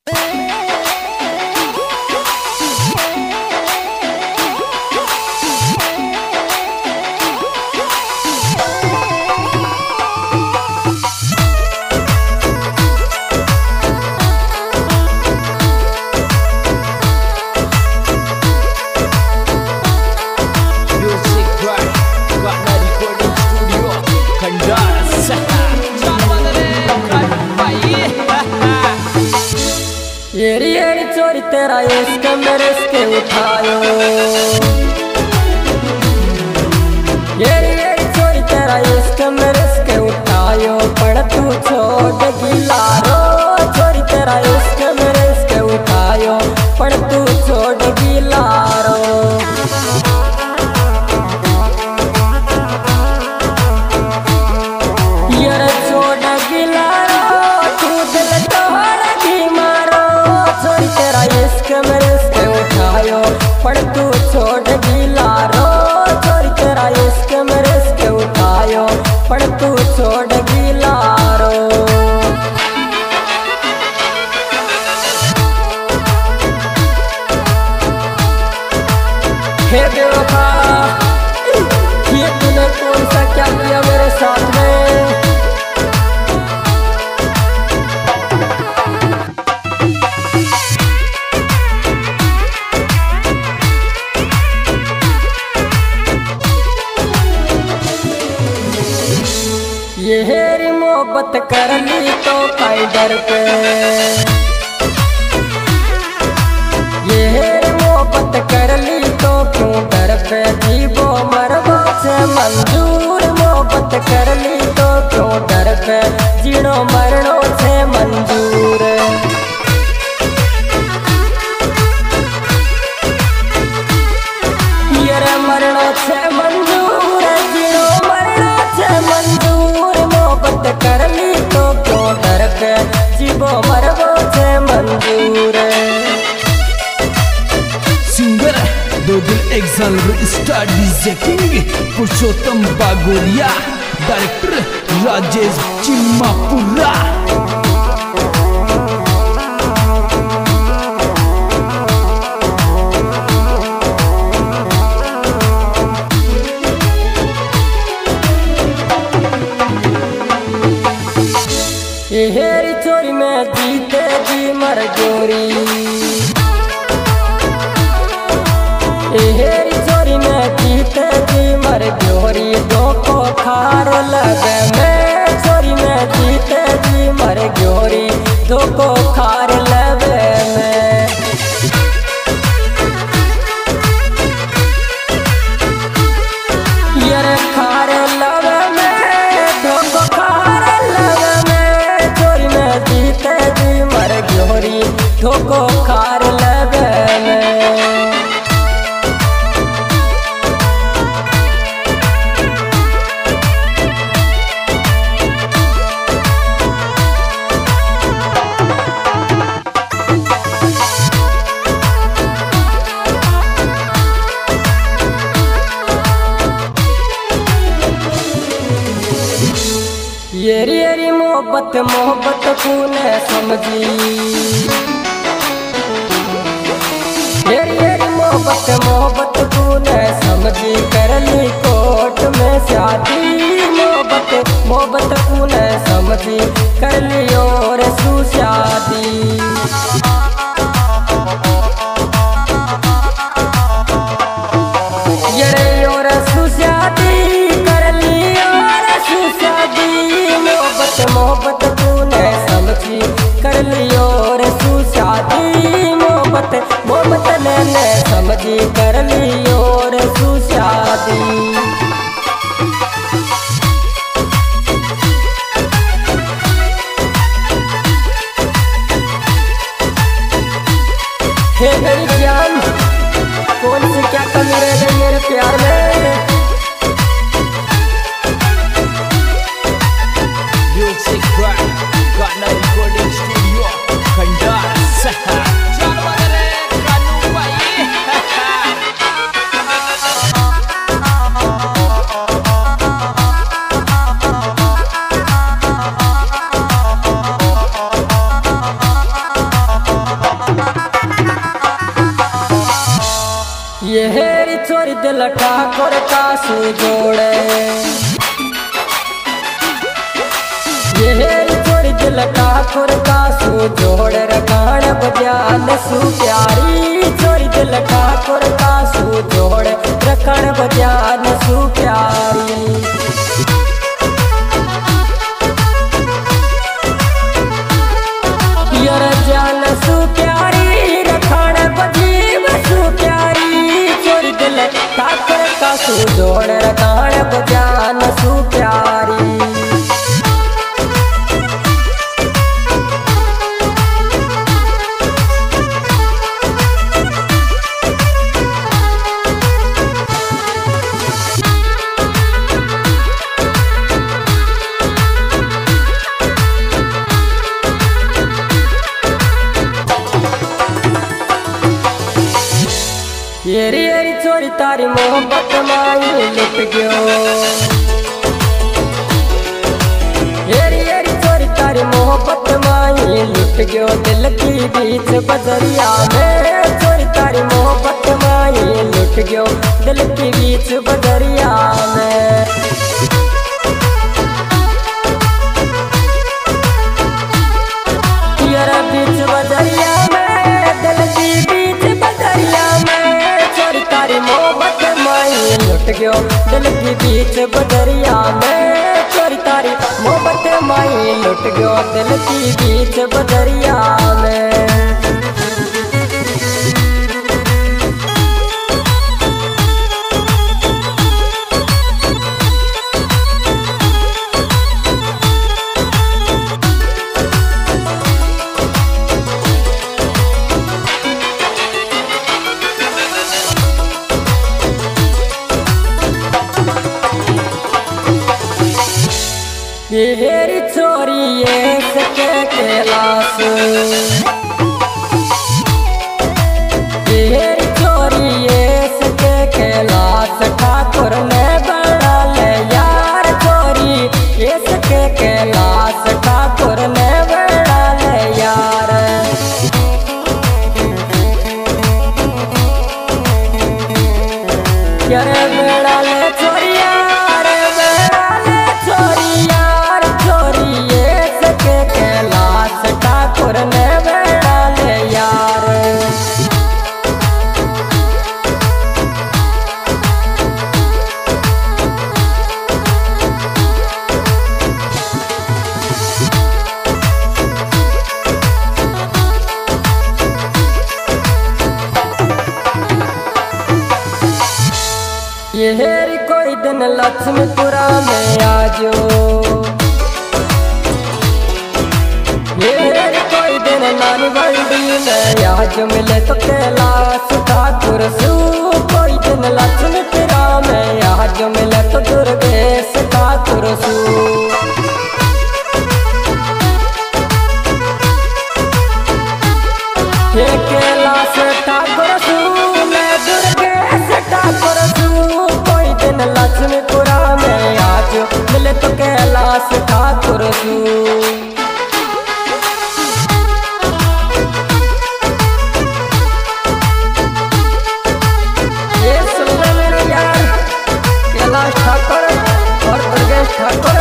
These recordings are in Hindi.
येरी येरी चोरी तेरा इश्क मेरे इसके उठायो, येरी येरी चोरी तेरा इश्क मेरे इसके उठायो, पण तू छोड़ गिलारो। चोरी तेरा इश्क मेरे इसके उठायो, पण तू छोड़ गिलारो। यार छोड़ गिलारो तू दिल तोड़ गी मारो। चोरी तेरा इश्क मेरे इसके उठायो, पण तू छोड़ गिलारो। चोरी तेरा इश्क मेरे इसके उठायो, पण तू छोड़ गिलारो। हे बेवफा, ये तूने कौन सा क्या किया मेरे साथ में? ये हेरी मोहब्बत कर ली तो काई डर पे, ये हेरी मोहब्बत कर ली तो क्यों डर पे? जीवो मरबो से मंजूर, मोहब्बत कर ली तो क्यों डर पे? जीणो मरणो से मंजूर। ये मरणो से मंजूर, जीणो मरणो से मंजूर। मोहब्बत कर ली तो क्यों डर पे? जीवो मरबो से मंजूर। सिंगर दो दिल एक्साल star DJ king Purushottam Bagoria, director Rajesh Chimmapura. ये हेरी चोरी में जीते जी मर गोरी, ये हेरी चोरी में जीते जी मर गोरी। दो को खार लगे मैं, चोरी में जीते जी मर गोरी। दो को खार लगे मैं, यार खार लगे मैं, दो को खार लगे मैं। चोरी में जीते जी मर गोरी, दो को खार लगे मैं। येरी येरी मोहब्बत मोहब्बत तूने समझी, येरी येरी मोहब्बत मोहब्बत तूने समझी। कर ली कोर्ट में शादी, मोहब्बत मोहब्बत तूने समझी। कर ली और सू शादी, ये और सू शादी। कर ली और सू शादी, मोहब्बत तूने समझी। कर ली और सू शादी, मोहब्बत मोहब्बत ने समझी। कर ली और सू शादी। हे मेरी जान, कौन सी क्या कमी रह गई मेरे प्यार में? ये हेरी चोरी दिल ठाकुर का सू जोड़े, ये हेरी चोरी दिल ठाकुर का सू जोड़े रखान बजान सू प्यारी, चोरी दिल ठाकुर का सू जोड़े रखान बजान सू प्यारी। यार जान सू प्यारी रखान बजीब सू प्यारी, चोरी दिल ठाकुर का सू जोड़े रखान बजान सू प्यारी। येरी येरी चोरी तारी मोहब्बत माई लुट गयो, येरी येरी चोरी तारी मोहब्बत माई लुट गयो, दिल की बीच बदरिया में चोरी तारी मोहब्बत माई लुट गयो, दिल की बीच बदरिया में। यार बीच बदरिया में दिल की बीच बदरिया में तारी मोहब्बत माई लुट गयो, दिल की बीच बदरिया में चोरी तारी मोहब्बत माई लुट गयो, दिल की बीच बदरिया में। ये हेरी चोरी ये सके कैलाश, ये हेरी चोरी ये सके कैलाश, ठाकुर ने बना ले यार चोरी ये सके कैलाश, ठाकुर ने बना ले यार। यार बना ले चोरी यार, बना ले चोरी यार, चोरी ये सके कैलाश, ठाकुर ने बना ले यार। ये हेरी कोई दिन लक्ष्मीपुरा में आजो, ये हेरी कोई दिन नानी बल्दी में आज मिले तो कैलाश ठाकुर सू, कोई दिन लक्ष्मीपुरा में आज मिले तो दुर्गेश ठाकुर सू। ये कैलाश ठाकुर सू मैं दुर्गेश ठाकुर सू, कोई दिन लक्ष्मीपुरा में आज मिले तो कैलाश ठाकुर सू। ये सुन ले मेरे यार, कैलाश ठाकुर और दुर्गेश ठाकुर।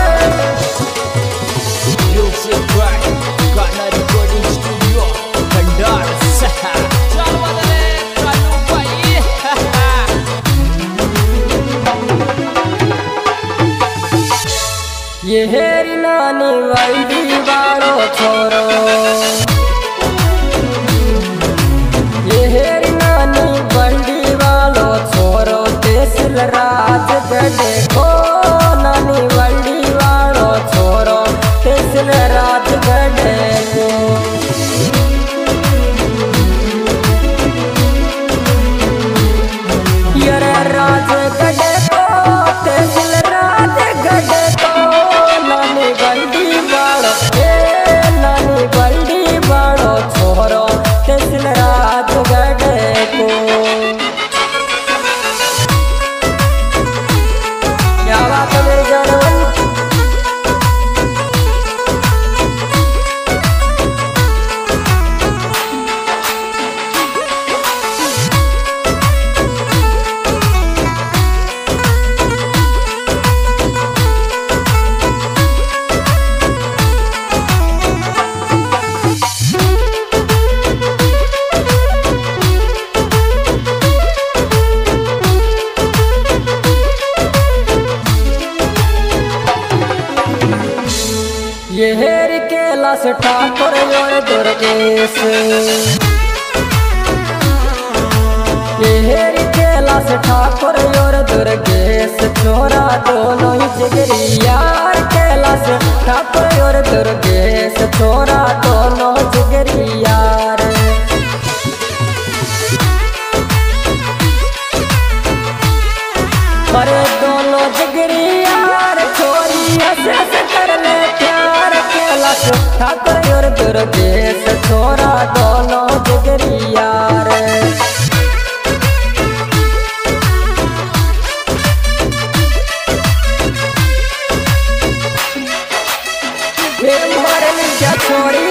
ये हेरी नानी वल्दी वालो छोरो, ये हेरी नानी वल्दी वालो छोरो, तेसिल राज गढ़े को नानी वल्दी वालो छोरो, तेसिल राज गढ़े को। यार राज गढ़े को तेसिल राज गढ़े को, नानी बल्दी वालो ए नानी बल्दी दुर्गेश। हेरी कैलाश ठाकुर और दुर्गेश छोरा दोनों ही जिगरी यार। कैलाश ठाकुर और दुर्गेश छोरा दोनों जिगरी यार। पर दोनों जिगरी यार छोरी हंस कर ले प्यार। कैलाश ठाकुर और दुर्गेश छोरा दोनों जिगरी यार। क्या छोड़ी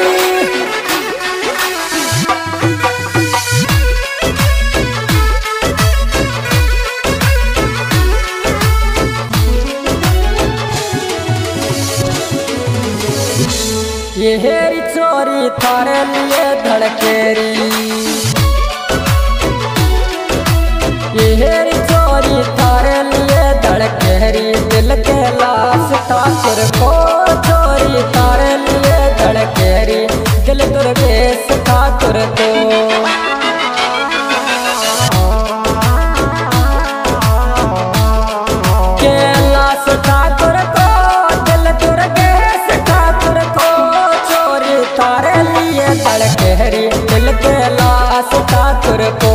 ये हेरी चोरी थारे लिए धड़केरी। ये हेरी चोरी थारे लिए धड़केरी। दिल के लाश ठाकुर को चोरी थारे लिए धड़केरी। दिल दुर्गेश ठाकुर को कैलाश ठाकुर को दिल दुर्गेश ठाकुर को चोरी थारे लिए धड़केरी। दिल कैलाश ठाकुर को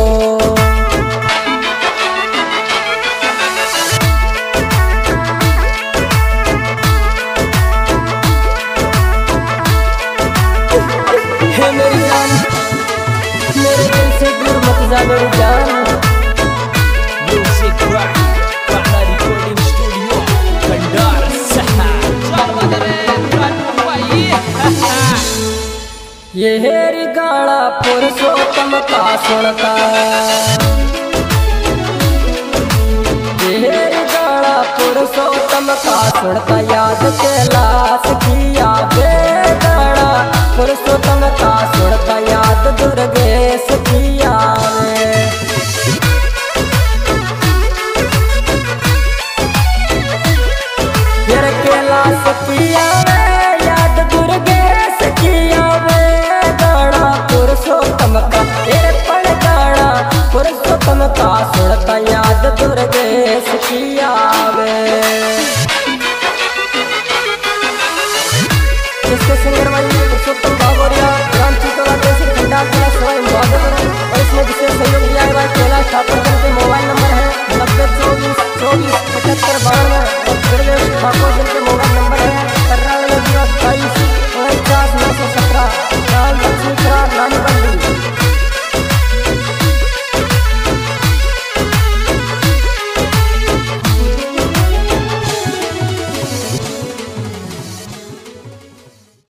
मेरी जान मेरे दिल से दूर मत जा मेरी जान। म्यूजिक कान्हा रिकॉर्डिंग स्टूडियो भंडार ये हेरी गाड़ा पुरुषोत्तम का सुनता। ये हेरी गाड़ा पुरुषोत्तम का सुनता। याद कैलाश किया बेगाड़ा पुरुषोत्तम का सुनता। याद दुर्गेश किया यार कैलाश किया याद दुर्गेश किया गाड़ा पुरुषोत्तम का। पड़ गाड़ा पुरुषोत्तम का सुनता। याद दुर्गेश किया जिसके सिंगर भाई पुरुषोत्तम बागोरिया ग्राम चितौरा तहसील खंडाल जिला सवाई माधोपुर। और इसमें विशेष सहयोग दिया है भाई कैलाश ठाकुर। के मोबाइल नंबर है 90 24 24 75 92।